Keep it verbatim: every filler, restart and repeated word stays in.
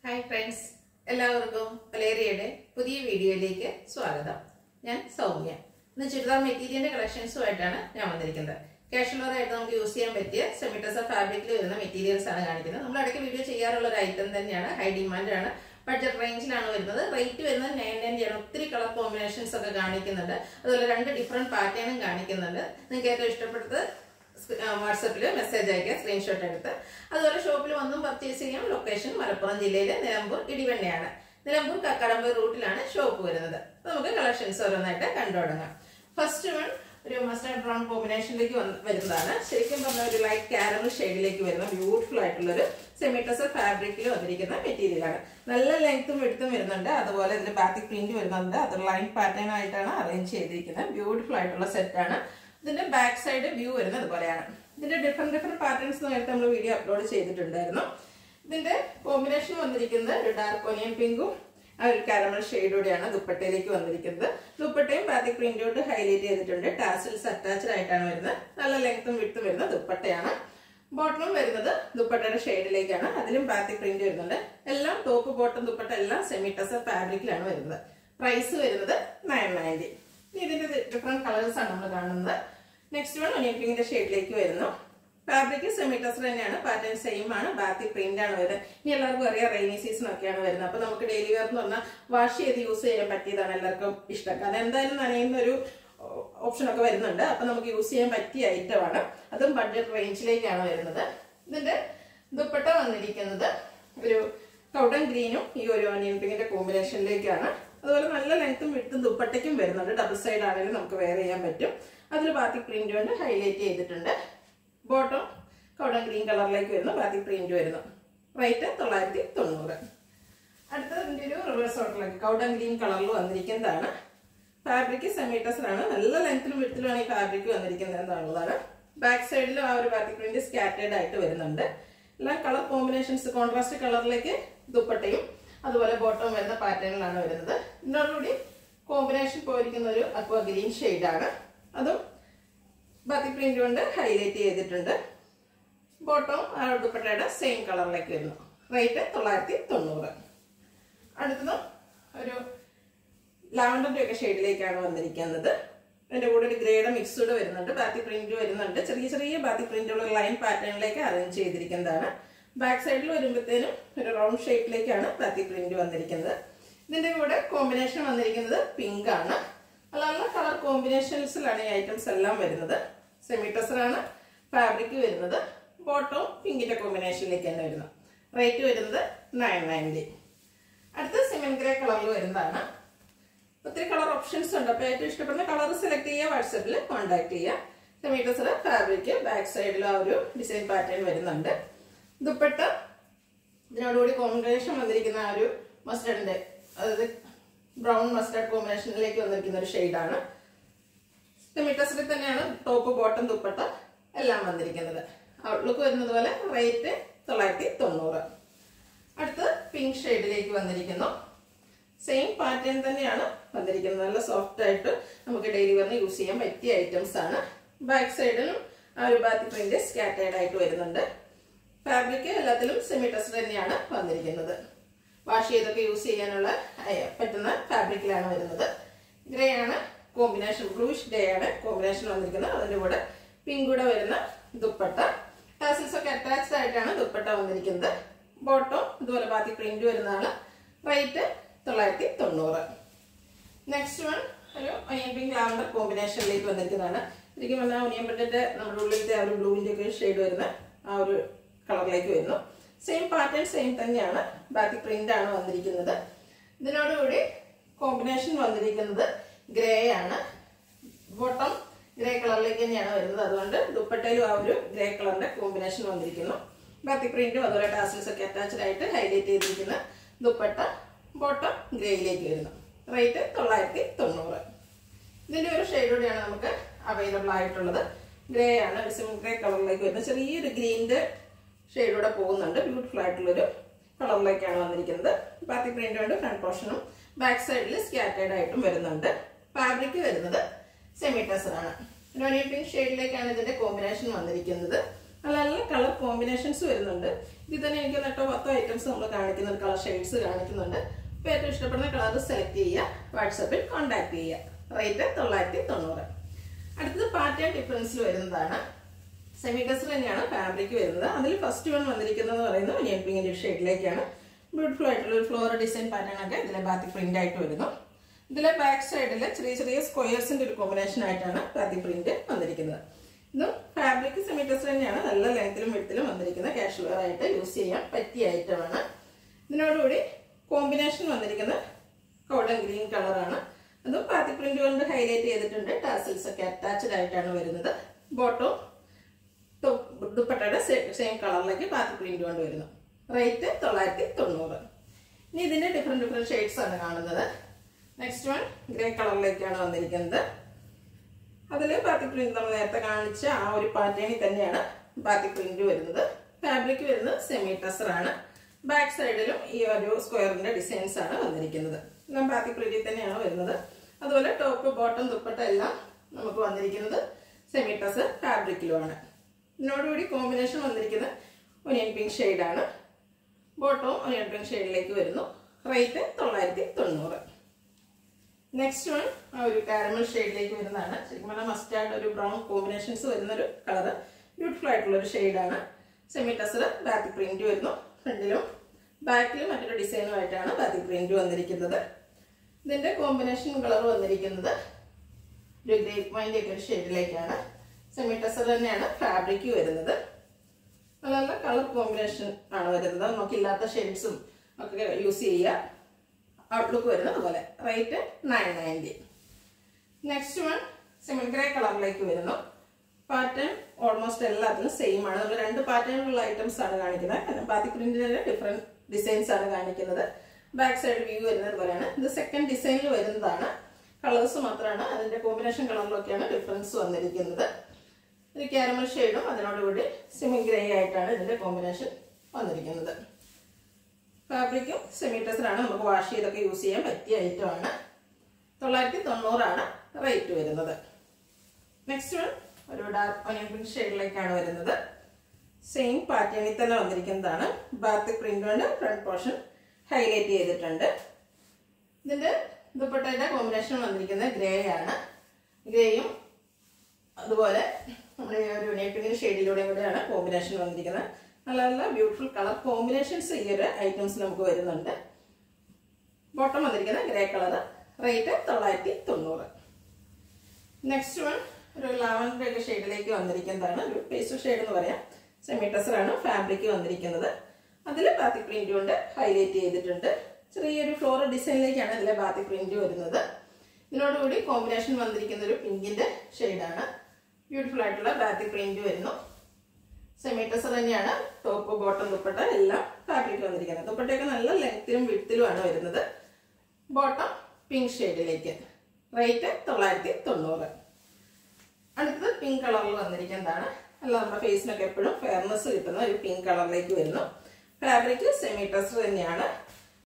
Hi friends, എല്ലാവർക്കും വലേറിയയുടെ പുതിയ വീഡിയോയിലേക്ക് സ്വാഗതം. ഞാൻ സൗമ്യ. ഇന്ന് ചുരിദാർ മെറ്റീരിയലിന്റെ കളക്ഷൻസുമായിട്ടാണ് ഞാൻ വന്നിരിക്കുന്നത്. കാഷ്വൽ വെയർ ആയിട്ട് നമുക്ക് യൂസ് ചെയ്യാൻ പറ്റിയ സെമി ടസർ ഫാബ്രിക്കിൽ വരുന്ന മെറ്റീരിയൽസ് ആണ് കാണിക്കുന്നത്. നമ്മൾ ഇടയ്ക്ക് വീഡിയോ ചെയ്യാറുള്ള ഒരു ഐറ്റം തന്നെയാണ്. ഹൈ ഡിമാൻഡ് ആണ്. ബഡ്ജറ്റ് റേഞ്ചിലാണ് വരുന്നത്. റേറ്റ് വരുന്നത് നയൻ നയൻറ്റി ആണ്. ഒത്തിരി കളർ കോമ്പിനേഷൻസ് ഒക്കെ കാണിക്കുന്നുണ്ട്. അതുപോലെ രണ്ട് ഡിഫറെന്റ് പാറ്റേണും കാണിക്കുന്നുണ്ട്. നിങ്ങൾക്ക് ഏറ്റവും ഇഷ്ടപ്പെട്ടത് വാട്സപ്പിൽ മെസ്സേജ് അയക്കുക, സ്ക്രീൻഷോട്ട് എടുത്ത്. അതുപോലെ ഷോപ്പിൽ വന്നും പർച്ചേസ് ചെയ്യാം. ലൊക്കേഷൻ മലപ്പുറം ജില്ലയിലെ നിലമ്പൂർ ഇടിവണ്ണയാണ്. നിലമ്പൂർ കക്കാടമ്പ് റൂട്ടിലാണ് ഷോപ്പ് വരുന്നത്. നമുക്ക് കളക്ഷൻസ് ഓരോന്നായിട്ട് കണ്ടു തുടങ്ങാം. ഫസ്റ്റ് വൺ ഒരു മസ്റ്റർഡ് ബ്രൗൺ കോമ്പിനേഷനിലേക്ക് വരുന്നതാണ്. ശരിക്കും പറഞ്ഞ ഒരു ലൈറ്റ് കാരമൽ ഷെയ്ഡിലേക്ക് വരുന്ന ബ്യൂട്ടിഫുൾ ആയിട്ടുള്ള ഒരു സെമി ടസർ ഫാബ്രിക്കിൽ വന്നിരിക്കുന്ന മെറ്റീരിയലാണ്. നല്ല ലെങ്ത്തും എടുത്തും വരുന്നുണ്ട്. അതുപോലെ ഇതിൽ ബാത്തിക് പ്രിന്റ് വരുന്നുണ്ട്. അത് ലൈൻ പാറ്റേൺ ആയിട്ടാണ് അറേഞ്ച് ചെയ്തിരിക്കുന്നത്. ബ്യൂട്ടിഫുൾ ആയിട്ടുള്ള സെറ്റാണ്. ഇതിന്റെ ബാക്ക് സൈഡ് വ്യൂ വരുന്നത് ഇതുപോലെയാണ്. ഇതിന്റെ ഡിഫറെന്റ് ഡിഫറെന്റ് പാറ്റേൺസ് നേരത്തെ നമ്മൾ വീഡിയോ അപ്ലോഡ് ചെയ്തിട്ടുണ്ടായിരുന്നു. ഇതിന്റെ കോമ്പിനേഷൻ വന്നിരിക്കുന്നത് ഒരു ഡാർക്ക് ഓനിയൻ പിങ്കും ആ ഒരു കാരമൽ ഷെയ്ഡോടെയാണ് ദുപ്പട്ടയിലേക്ക് വന്നിരിക്കുന്നത്. ദുപ്പട്ടയും ബാത്തിക് പ്രിന്റോട്ട് ഹൈലൈറ്റ് ചെയ്തിട്ടുണ്ട്. ടാസിൽസ് അറ്റാച്ച്ഡ് ആയിട്ടാണ് വരുന്നത്. നല്ല ലെങ്ത്തും വിട്ടും വരുന്ന ദുപ്പട്ടയാണ്. ബോട്ടം വരുന്നത് ദുപ്പട്ടയുടെ ഷെയ്ഡിലേക്കാണ്. അതിലും ബാത്തിക് പ്രിന്റ് വരുന്നുണ്ട്. എല്ലാം ടോപ്പ് ബോട്ടം ദുപ്പട്ട എല്ലാം സെമി ടസർ ഫാബ്രിക്കിലാണ് വരുന്നത്. പ്രൈസ് വരുന്നത് നയൻ നയൻറ്റി. ഇതിന്റെ ഡിഫറെന്റ് കളേഴ്സ് ആണ് നമ്മൾ കാണുന്നത്. നെക്സ്റ്റ് വൺ ഒനിയൻ പിങ്കിന്റെ ഷെയ്ഡിലേക്ക് വരുന്നു. ഫാബ്രിക് സെമി ടസർ തന്നെയാണ്. പാറ്റേൺ സെയിം ആണ്. ബാത്തിക് പ്രിന്റ് ആണ് വരുന്നത്. ഇനി എല്ലാവർക്കും അറിയാം റെയിനി സീസൺ ഒക്കെയാണ് വരുന്നത്. അപ്പൊ നമുക്ക് ഡെയിലി വെയർ എന്ന് പറഞ്ഞാൽ വാഷ് ചെയ്ത് യൂസ് ചെയ്യാൻ പറ്റിയതാണ് എല്ലാവർക്കും ഇഷ്ടം. കാരണം എന്തായാലും നനയുന്ന ഒരു ഓപ്ഷൻ ഒക്കെ വരുന്നുണ്ട്. അപ്പൊ നമുക്ക് യൂസ് ചെയ്യാൻ പറ്റിയ ഐറ്റം ആണ്. അതും ബഡ്ജറ്റ് റേഞ്ചിലേക്കാണ് വരുന്നത്. ഇതിന്റെ ദുപ്പട്ട വന്നിരിക്കുന്നത് ഒരു കൗഡൻ ഗ്രീനും ഈ ഒരു ഒനിയൻ പിങ്കിന്റെ കോമ്പിനേഷനിലേക്കാണ്. അതുപോലെ നല്ല ലെങ്ത്തും വിട്ടും ദുപ്പട്ടയ്ക്കും വരുന്നുണ്ട്. ഡബിൾ സൈഡ് ആണെങ്കിലും നമുക്ക് വെയർ ചെയ്യാൻ പറ്റും. അതിൽ ബാത്തിക് പ്രിന്റ് കൊണ്ട് ഹൈലൈറ്റ് ചെയ്തിട്ടുണ്ട്. ബോട്ടം കൗഡൻ ഗ്രീൻ കളറിലേക്ക് വരുന്നു. ബാത്തിക് പ്രിന്റ് വരുന്നു. റേറ്റ് തൊള്ളായിരത്തി തൊണ്ണൂറ്. അടുത്തത് ഇതിന്റെ ഒരു റിവേഴ്സ് ഓർഡറിലേക്ക് കൗഡൻ ഗ്രീൻ കളറിൽ വന്നിരിക്കുന്നതാണ്. ഫാബ്രിക് സെമി ടസർ ആണ്. നല്ല ലെങ്ത്തിലും വിട്ടിലുമാണ് ഈ ഫാബ്രിക് വന്നിരിക്കുന്നത് എന്നുള്ളതാണ്. ബാക്ക് സൈഡിലും ആ ഒരു ബാത്തിക് പ്രിന്റ് സ്കാറ്റേഡ് ആയിട്ട് വരുന്നുണ്ട്. എല്ലാം കളർ കോമ്പിനേഷൻസ് കോൺട്രാസ്റ്റ് കളറിലേക്ക് ദുപ്പട്ടയും അതുപോലെ ബോട്ടം വരുന്ന പാറ്റേണിലാണ് വരുന്നത്. ഇതിനോടുകൂടി കോമ്പിനേഷൻ പോയിരിക്കുന്ന ഒരു അക്വ ഗ്രീൻ ഷെയ്ഡാണ്. അതും ബാത്തിക് പ്രിന്റ് കൊണ്ട് ഹൈലൈറ്റ് ചെയ്തിട്ടുണ്ട്. ബോട്ടം ആ ദുപ്പട്ടയുടെ സെയിം കളറിലേക്ക് വരുന്നു. റേറ്റ് തൊള്ളായിരത്തി തൊണ്ണൂറ്. അടുത്തത് ഒരു ലാവണ്ടറിന്റെ ഒക്കെ ഷെയ്ഡിലേക്കാണ് വന്നിരിക്കുന്നത്. അതിന്റെ കൂടെ ഒരു ഗ്രേഡ് മിക്സ്ഡ് വരുന്നുണ്ട്. ബാത്തിക് പ്രിന്റ് വരുന്നുണ്ട്. ചെറിയ ചെറിയ ബാത്തിക് പ്രിന്റുള്ള ലൈൻ പാറ്റേണിലേക്ക് അറേഞ്ച് ചെയ്തിരിക്കുന്നതാണ്. ബാക്ക് സൈഡിൽ വരുമ്പോഴത്തേനും ഒരു റൗണ്ട് ഷേപ്പിലേക്കാണ് ബാത്തിക് പ്രിന്റ് വന്നിരിക്കുന്നത്. ഇതിന്റെ കൂടെ കോമ്പിനേഷൻ വന്നിരിക്കുന്നത് പിങ്ക് ആണ്. അല്ലാതെ കളർ കോമ്പിനേഷൻസിലാണ് ഈ ഐറ്റംസ് എല്ലാം വരുന്നത്. സെമി ടസർ ആണ് ഫാബ്രിക് വരുന്നത്. ബോട്ടവും പിങ്കിന്റെ കോമ്പിനേഷനിലേക്ക് തന്നെ വരുന്നു. റേറ്റ് വരുന്നത് നയൻ നയൻറ്റി. അടുത്ത സിമെന്റ് ഗ്രേ കളറിൽ വരുന്നതാണ്. ഒത്തിരി കളർ ഓപ്ഷൻസ് ഉണ്ട്. അപ്പൊ ഏറ്റവും ഇഷ്ടപ്പെടുന്ന കളർ സെലക്ട് ചെയ്യുക. വാട്സാപ്പിൽ കോൺടാക്ട് ചെയ്യുക. സെമി ടസർ ഫാബ്രിക് ബാക്ക് സൈഡിൽ ആ ഒരു ഡിസൈൻ പാറ്റേൺ വരുന്നുണ്ട്. ദുപ്പട്ട ഇതിനോടുകൂടി കോമ്പിനേഷൻ വന്നിരിക്കുന്ന ആ ഒരു മസ്റ്റർഡിന്റെ അതായത് ബ്രൗൺ മസ്റ്റർഡ് കോമ്പിനേഷനിലേക്ക് വന്നിരിക്കുന്ന ഒരു ഷെയ്ഡാണ്. സെമി ടസറിൽ തന്നെയാണ് ടോപ്പ് ബോട്ടം ദുപ്പട്ട എല്ലാം വന്നിരിക്കുന്നത്. ഔട്ട്ലുക്ക് വരുന്നത് പോലെ. റേറ്റ് തൊള്ളായിരത്തി തൊണ്ണൂറ്. അടുത്ത് പിങ്ക് ഷെയ്ഡിലേക്ക് വന്നിരിക്കുന്നു. സെയിം പാറ്റേൺ തന്നെയാണ് വന്നിരിക്കുന്നത്. നല്ല സോഫ്റ്റ് ആയിട്ട് നമുക്ക് ഡെയിലി വന്ന് യൂസ് ചെയ്യാൻ പറ്റിയ ഐറ്റംസ് ആണ്. ബാക്ക് സൈഡിലും ആ ഒരു ബാത്തിക് പ്രിന്റ് സ്കാറ്റേഡ് ആയിട്ട് വരുന്നുണ്ട്. ഫാബ്രിക് എല്ലാത്തിലും സെമി ടസർ തന്നെയാണ് വന്നിരിക്കുന്നത്. വാഷ് ചെയ്തൊക്കെ യൂസ് ചെയ്യാനുള്ള പറ്റുന്ന ഫാബ്രിക്കിലാണ് വരുന്നത്. ഗ്രേ ആണ് കോമ്പിനേഷൻ. ബ്ലൂഷ് ഗ്രേ ആണ് കോമ്പിനേഷൻ വന്നിരിക്കുന്നത്. അതിന്റെ കൂടെ പിങ്ക് കൂടെ വരുന്ന ദുപ്പട്ട. ടാസിൽസ് ഒക്കെ അറ്റാച്ച്ഡ് ആയിട്ടാണ് ദുപ്പട്ട വന്നിരിക്കുന്നത്. ബോട്ടം ഇതുപോലെ ബാത്തിക് പ്രിന്റ് വരുന്നതാണ്. റേറ്റ് തൊള്ളായിരത്തി തൊണ്ണൂറ്. നെക്സ്റ്റ് വൺ ഒരു ഒനിയൻ പിങ്ക് ലാവണ്ടർ കോമ്പിനേഷനിലേക്ക് വന്നിരിക്കുന്നതാണ്. ശരിക്കും പറഞ്ഞാൽ ഒനിയൻ പിങ്കിന്റെ നമ്മുടെ ഉള്ളിലത്തെ ആ ഒരു ബ്ലൂവിന്റെ ഒക്കെ ഷെയ്ഡ് വരുന്ന ആ ഒരു കളറിലേക്ക് വരുന്നു. സെയിം പാറ്റേൺ സെയിം തന്നെയാണ്. ബാത്തിക് പ്രിന്റ് ആണ് വന്നിരിക്കുന്നത്. ഇതിനോടുകൂടി കോമ്പിനേഷൻ വന്നിരിക്കുന്നത് ഗ്രേ ആണ്. ബോട്ടം ഗ്രേ കളറിലേക്ക് തന്നെയാണ് വരുന്നത്. അതുകൊണ്ട് ദുപ്പട്ടയിലും ആ ഒരു ഗ്രേ കളറിന്റെ കോമ്പിനേഷൻ വന്നിരിക്കുന്നു. ബാത്തിക് പ്രിന്റും അതുപോലെ ടാസിൽസ് ഒക്കെ അറ്റാച്ച്ഡ് ആയിട്ട് ഹൈലൈറ്റ് ചെയ്തിരിക്കുന്ന ദുപ്പട്ട. ബോട്ടം ഗ്രേയിലേക്ക് വരുന്നു. റേറ്റ് തൊള്ളായിരത്തി തൊണ്ണൂറ്. ഇതിന്റെ ഒരു ഷെയ്ഡോടെയാണ് നമുക്ക് അവൈലബിൾ ആയിട്ടുള്ളത്. ഗ്രേ ആണ്. സിം ഗ്രേ കളറിലേക്ക് വരുന്നത്. ചെറിയൊരു ഗ്രീനിന്റെ ഷെയ്ഡോടെ പോകുന്നുണ്ട്. ബ്യൂട്ടിഫുൾ ആയിട്ടുള്ളൊരു കളറിലേക്കാണ് വന്നിരിക്കുന്നത്. ബാത്തിക് പ്രിന്റ് കൊണ്ട് ഫ്രണ്ട് പോർഷനും ബാക്ക് സൈഡിൽ സ്കാറ്റേഡ് ആയിട്ടും വരുന്നുണ്ട്. ഫാബ്രിക് വരുന്നത് സെമി ടസർ ആണ്. ഒനിയൻ പിങ്ക് ഷെയ്ഡിലേക്കാണ് ഇതിന്റെ കോമ്പിനേഷൻ വന്നിരിക്കുന്നത്. നല്ല നല്ല കളർ കോമ്പിനേഷൻസ് വരുന്നുണ്ട്. ഇതിൽ തന്നെ എനിക്ക് നെട്ടോ പത്തോ ഐറ്റംസ് നമ്മൾ കാണിക്കുന്നുണ്ട്, കളർ ഷെയ്ഡ്സ് കാണിക്കുന്നുണ്ട്. അപ്പോൾ ഏറ്റവും ഇഷ്ടപ്പെടുന്ന കളർ സെലക്ട് ചെയ്യുക, വാട്സപ്പിൽ കോൺടാക്ട് ചെയ്യുക. റേറ്റ് തൊള്ളായിരത്തി തൊണ്ണൂറ്. അടുത്തത് പാറ്റേൺ ഡിഫറൻസിൽ വരുന്നതാണ്. സെമി ടസർ തന്നെയാണ് ഫാബ്രിക് വരുന്നത്. അതിൽ ഫസ്റ്റ് വൺ വന്നിരിക്കുന്നതെന്ന് പറയുന്നത് ഒനിയൻ പിങ്കിന്റെ ഷെയ്ഡിലേക്കാണ്. ബ്യൂട്ടിഫുൾ ആയിട്ടുള്ള ഒരു ഫ്ലോറൽ ഡിസൈൻ പാറ്റേൺ ഒക്കെ ഇതിലെ ബാത്തി പ്രിന്റ് ആയിട്ട് വരുന്നു. ഇതിലെ ബാക്ക് സൈഡിൽ ചെറിയ ചെറിയ സ്ക്വയർസിന്റെ ഒരു കോമ്പിനേഷൻ ആയിട്ടാണ് ബാത്തി പ്രിന്റ് വന്നിരിക്കുന്നത്. ഇതും ഫാബ്രിക് സെമി ടസർ തന്നെയാണ്, നല്ല ലെങ്ത്തിലും വിഡ്ത്തിലും വന്നിരിക്കുന്ന കാഷ്വൽ വെയർ ആയിട്ട് യൂസ് ചെയ്യാൻ പറ്റിയ ഐറ്റമാണ്. ഇതിനോടുകൂടി കോമ്പിനേഷൻ വന്നിരിക്കുന്ന ഗോൾഡൻ ഗ്രീൻ കളറാണ്. അതും ബാത്തി പ്രിന്റ് കൊണ്ട് ഹൈലൈറ്റ് ചെയ്തിട്ടുണ്ട്. ടാസിൽസ് ഒക്കെ അറ്റാച്ച്ഡ് ആയിട്ടാണ് വരുന്നത്. ബോട്ടവും ദുപ്പട്ടയുടെ സെയിം കളറിലേക്ക് ബാത്തി പ്രിന്റ് കൊണ്ട് വരുന്നു. റേറ്റ് തൊള്ളായിരത്തി തൊണ്ണൂറ്. ഇനി ഇതിന്റെ ഡിഫറെന്റ് ഡിഫറെന്റ് ഷെയ്ഡ്സ് ആണ് കാണുന്നത്. നെക്സ്റ്റ് വൺ ഗ്രേ കളറിലേക്കാണ് വന്നിരിക്കുന്നത്. അതിൽ ബാത്തി പ്രിന്റ് നമ്മൾ നേരത്തെ കാണിച്ച ആ ഒരു പാറ്റേണിൽ തന്നെയാണ് ബാത്തി പ്രിന്റ് വരുന്നത്. ഫാബ്രിക് വരുന്നത് സെമി ടസർ ആണ്. ബാക്ക് സൈഡിലും ഈ ഒരു സ്ക്വയറിന്റെ ഡിസൈൻസ് ആണ് വന്നിരിക്കുന്നത്. എല്ലാം ബാത്തി പ്രിന്റിൽ തന്നെയാണ് വരുന്നത്. അതുപോലെ ടോപ്പ് ബോട്ടം ദുപ്പട്ട എല്ലാം നമുക്ക് വന്നിരിക്കുന്നത് സെമി ടസർ ഫാബ്രിക്കിലുമാണ്. ഇതിനോടുകൂടി കോമ്പിനേഷൻ വന്നിരിക്കുന്നത് ഒനിയൻ പിങ്ക് ഷെയ്ഡാണ്. ബോട്ടവും ഒനിയൻ പിങ്ക് ഷെയ്ഡിലേക്ക് വരുന്നു. റേറ്റ് തൊള്ളായിരത്തി തൊണ്ണൂറ്. നെക്സ്റ്റ് വൺ ആ ഒരു കാരമൽ ഷെയ്ഡിലേക്ക് വരുന്നതാണ്. ശരിക്കും പറഞ്ഞാൽ മസ്റ്റാർഡ് ഒരു ബ്രൗൺ കോമ്പിനേഷൻസ് വരുന്നൊരു കളർ. ബ്യൂട്ടിഫുൾ ആയിട്ടുള്ള ഒരു ഷെയ്ഡാണ്. സെമി ടസർ ബാത്തി പ്രിന്റ് വരുന്നു. ഫ്രണ്ടിലും ബാക്കിലും മറ്റൊരു ഡിസൈനുമായിട്ടാണ് ബാത്തി പ്രിന്റ് വന്നിരിക്കുന്നത്. ഇതിന്റെ കോമ്പിനേഷൻ കളർ വന്നിരിക്കുന്നത് ഒരു ഗ്രേപ്പ് വൈൻ്റെ ഒക്കെ ഒരു ഷെയ്ഡിലേക്കാണ്. സെമി ടസർ തന്നെയാണ് ഫാബ്രിക് വരുന്നത്. നല്ല നല്ല കളർ കോമ്പിനേഷൻ ആണ് വരുന്നത്. നമുക്കില്ലാത്ത ഷെയ്ഡ്സും ഒക്കെ യൂസ് ചെയ്യുക. ഔട്ട്ലുക്ക് വരുന്നത് പോലെ. Rate nine ninety. Next one cement grey കളറിലേക്ക് വരുന്നു. പാറ്റേൺ ഓൾമോസ്റ്റ് എല്ലാത്തിലും സെയിം ആണ്. നമ്മൾ രണ്ട് പാറ്റേണിലുള്ള ഐറ്റംസ് ആണ് കാണിക്കുന്നത്. കാരണം ബാത്തി പ്രിന്റിന്റെ ഡിഫറെന്റ് ഡിസൈൻസ് ആണ് കാണിക്കുന്നത്. ബാക്ക് സൈഡ് വ്യൂ വരുന്നത് പോലെയാണ്. ഇത് സെക്കൻഡ് ഡിസൈനിൽ വരുന്നതാണ്. കളേഴ്സ് മാത്രമാണ്, അതിന്റെ കോമ്പിനേഷൻ കളറിലൊക്കെയാണ് ഡിഫറൻസ് വന്നിരിക്കുന്നത്. ഒരു കാരമൽ ഷെയ്ഡും അതിനോടുകൂടി സെമി ഗ്രേ ആയിട്ടാണ് ഇതിന്റെ കോമ്പിനേഷൻ വന്നിരിക്കുന്നത്. ഫാബ്രിക്കും സെമി ടസർ ആണ്. നമുക്ക് വാഷ് ചെയ്തൊക്കെ യൂസ് ചെയ്യാൻ പറ്റിയ ഐറ്റം ആണ്. തൊള്ളായിരത്തി തൊണ്ണൂറാണ് റേറ്റ് വരുന്നത്. നെക്സ്റ്റ് വൺ ഒരു ഡാർക്ക് ഒനിയൻ പിങ്ക് ഷെയ്ഡിലേക്കാണ് വരുന്നത്. സെയിം പാറ്റേണിൽ തന്നെ വന്നിരിക്കുന്നതാണ്. ബാത്തി പ്രിന്റ് കൊണ്ട് ഫ്രണ്ട് പോർഷൻ ഹൈലൈറ്റ് ചെയ്തിട്ടുണ്ട്. ഇതിന്റെ ദുപ്പട്ടയുടെ കോമ്പിനേഷൻ വന്നിരിക്കുന്നത് ഗ്രേ ആണ്. ഗ്രേയും അതുപോലെ നമ്മുടെ ഒരു ഒനിയൻ പിങ്ക് ഷെയ്ഡിലൂടെയും കൂടെയാണ് കോമ്പിനേഷൻ വന്നിരിക്കുന്നത്. നല്ല നല്ല ബ്യൂട്ടിഫുൾ കളർ കോമ്പിനേഷൻസ് ഈ ഒരു ഐറ്റംസ് നമുക്ക് വരുന്നുണ്ട്. ബോട്ടം വന്നിരിക്കുന്നത് ഗ്രേ കളർ. റേറ്റ് തൊള്ളായിരത്തി തൊണ്ണൂറ്. നെക്സ്റ്റ് വൺ ഒരു ലാവൻഡർ ഒക്കെ ഷെയ്ഡിലേക്ക് വന്നിരിക്കുന്നതാണ്. ഒരു പേസ്റ്റൽ ഷെയ്ഡ് എന്ന് പറയാം. സെമി ടസർ ആണ് ഫാബ്രിക് വന്നിരിക്കുന്നത്. അതിൽ ബാത്തി പ്രിന്റ് കൊണ്ട് ഹൈലൈറ്റ് ചെയ്തിട്ടുണ്ട്. ചെറിയൊരു ഫ്ലോറൽ ഡിസൈനിലേക്കാണ് ഇതിലെ ബാത്തി പ്രിന്റ് വരുന്നത്. ഇതിനോടുകൂടി കോമ്പിനേഷൻ വന്നിരിക്കുന്ന ഒരു പിങ്കിന്റെ ഷെയ്ഡാണ്. ബ്യൂട്ടിഫുൾ ആയിട്ടുള്ള ബാത്തി പ്രിന്റ് വരുന്നു. സെമി ടസർ തന്നെയാണ് ടോപ്പ് ബോട്ടം ദുപ്പട്ട എല്ലാം ഫാബ്രിക് വന്നിരിക്കുന്നത്. ദുപ്പട്ടയൊക്കെ നല്ല ലെങ്ത്തിലും വിഡ്ത്തിലുമാണ് വരുന്നത്. Bottom pink ഷെയ്ഡിലേക്ക്. റേറ്റ് തൊള്ളായിരത്തി തൊണ്ണൂറ്. അടുത്തത് പിങ്ക് കളറിൽ വന്നിരിക്കുന്നതാണ്. അല്ല നമ്മുടെ ഫേസിനൊക്കെ എപ്പോഴും ഫെയർനെസ് കിട്ടുന്ന ഒരു പിങ്ക് കളറിലേക്ക് വരുന്നു. ഫാബ്രിക് സെമി ടസർ തന്നെയാണ്.